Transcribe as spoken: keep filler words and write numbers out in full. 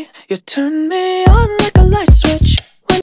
You turn me on like a light switch.